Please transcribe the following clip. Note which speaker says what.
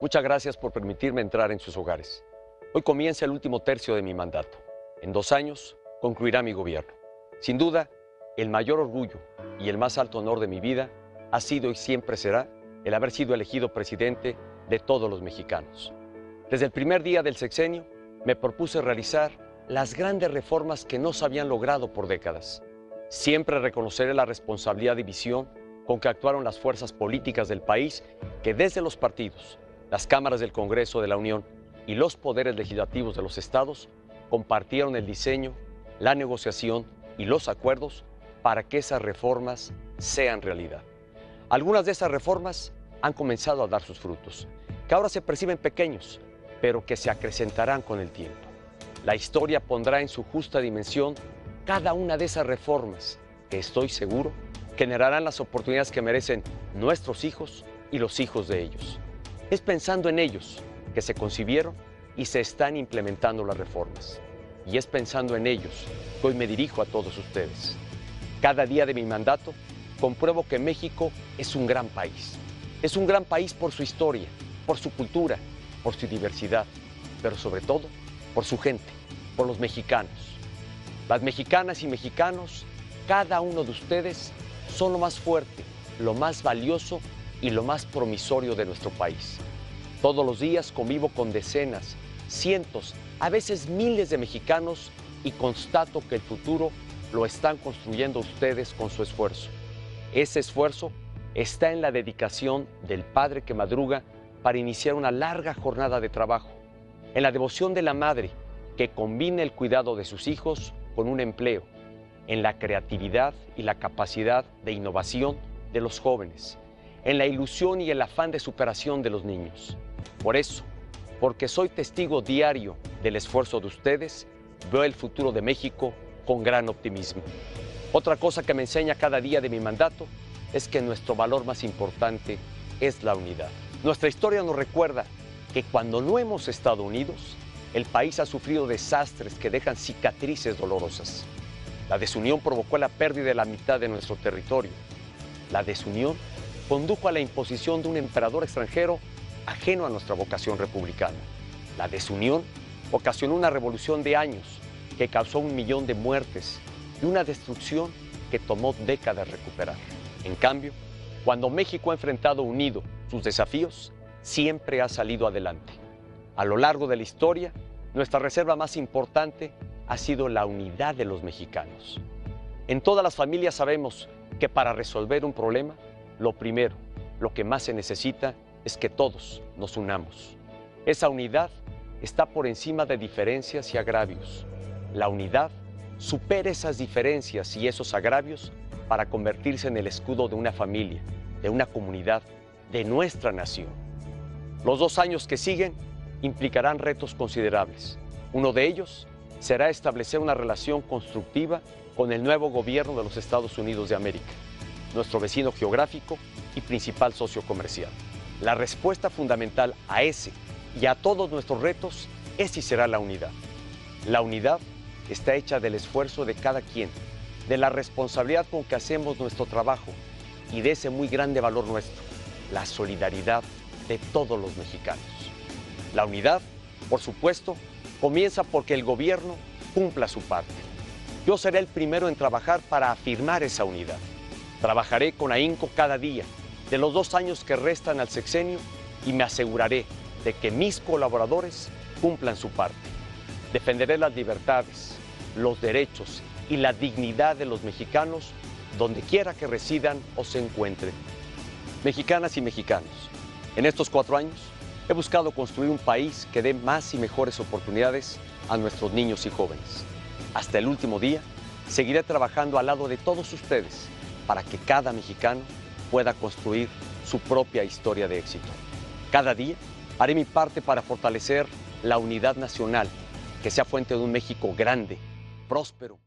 Speaker 1: Muchas gracias por permitirme entrar en sus hogares. Hoy comienza el último tercio de mi mandato. En 2 años concluirá mi gobierno. Sin duda, el mayor orgullo y el más alto honor de mi vida ha sido y siempre será el haber sido elegido presidente de todos los mexicanos. Desde el primer día del sexenio me propuse realizar las grandes reformas que no se habían logrado por décadas. Siempre reconoceré la responsabilidad y visión con que actuaron las fuerzas políticas del país que desde los partidos, las cámaras del Congreso de la Unión y los poderes legislativos de los estados compartieron el diseño, la negociación y los acuerdos para que esas reformas sean realidad. Algunas de esas reformas han comenzado a dar sus frutos, que ahora se perciben pequeños, pero que se acrecentarán con el tiempo. La historia pondrá en su justa dimensión cada una de esas reformas que estoy seguro generarán las oportunidades que merecen nuestros hijos y los hijos de ellos. Es pensando en ellos que se concibieron y se están implementando las reformas. Y es pensando en ellos que hoy me dirijo a todos ustedes. Cada día de mi mandato compruebo que México es un gran país. Es un gran país por su historia, por su cultura, por su diversidad, pero sobre todo por su gente, por los mexicanos. Las mexicanas y mexicanos, cada uno de ustedes, son lo más fuerte, lo más valioso y lo más promisorio de nuestro país. Todos los días convivo con decenas, cientos, a veces miles de mexicanos y constato que el futuro lo están construyendo ustedes con su esfuerzo. Ese esfuerzo está en la dedicación del padre que madruga para iniciar una larga jornada de trabajo, en la devoción de la madre que combina el cuidado de sus hijos con un empleo, en la creatividad y la capacidad de innovación de los jóvenes, en la ilusión y el afán de superación de los niños. Por eso, porque soy testigo diario del esfuerzo de ustedes, veo el futuro de México con gran optimismo. Otra cosa que me enseña cada día de mi mandato es que nuestro valor más importante es la unidad. Nuestra historia nos recuerda que cuando no hemos estado unidos, el país ha sufrido desastres que dejan cicatrices dolorosas. La desunión provocó la pérdida de la mitad de nuestro territorio. La desunión condujo a la imposición de un emperador extranjero ajeno a nuestra vocación republicana. La desunión ocasionó una revolución de años que causó 1 millón de muertes y una destrucción que tomó décadas recuperar. En cambio, cuando México ha enfrentado unido sus desafíos, siempre ha salido adelante. A lo largo de la historia, nuestra reserva más importante ha sido la unidad de los mexicanos. En todas las familias sabemos que para resolver un problema, lo primero, lo que más se necesita es que todos nos unamos. Esa unidad está por encima de diferencias y agravios. La unidad supera esas diferencias y esos agravios para convertirse en el escudo de una familia, de una comunidad, de nuestra nación. Los 2 años que siguen implicarán retos considerables. Uno de ellos será establecer una relación constructiva con el nuevo gobierno de los Estados Unidos de América, nuestro vecino geográfico y principal socio comercial. La respuesta fundamental a ese y a todos nuestros retos es y será la unidad. La unidad está hecha del esfuerzo de cada quien, de la responsabilidad con que hacemos nuestro trabajo y de ese muy grande valor nuestro, la solidaridad de todos los mexicanos. La unidad, por supuesto, comienza porque el gobierno cumpla su parte. Yo seré el primero en trabajar para afirmar esa unidad. Trabajaré con ahínco cada día de los 2 años que restan al sexenio y me aseguraré de que mis colaboradores cumplan su parte. Defenderé las libertades, los derechos y la dignidad de los mexicanos donde quiera que residan o se encuentren. Mexicanas y mexicanos, en estos 4 años he buscado construir un país que dé más y mejores oportunidades a nuestros niños y jóvenes. Hasta el último día, seguiré trabajando al lado de todos ustedes para que cada mexicano pueda construir su propia historia de éxito. Cada día haré mi parte para fortalecer la unidad nacional, que sea fuente de un México grande, próspero.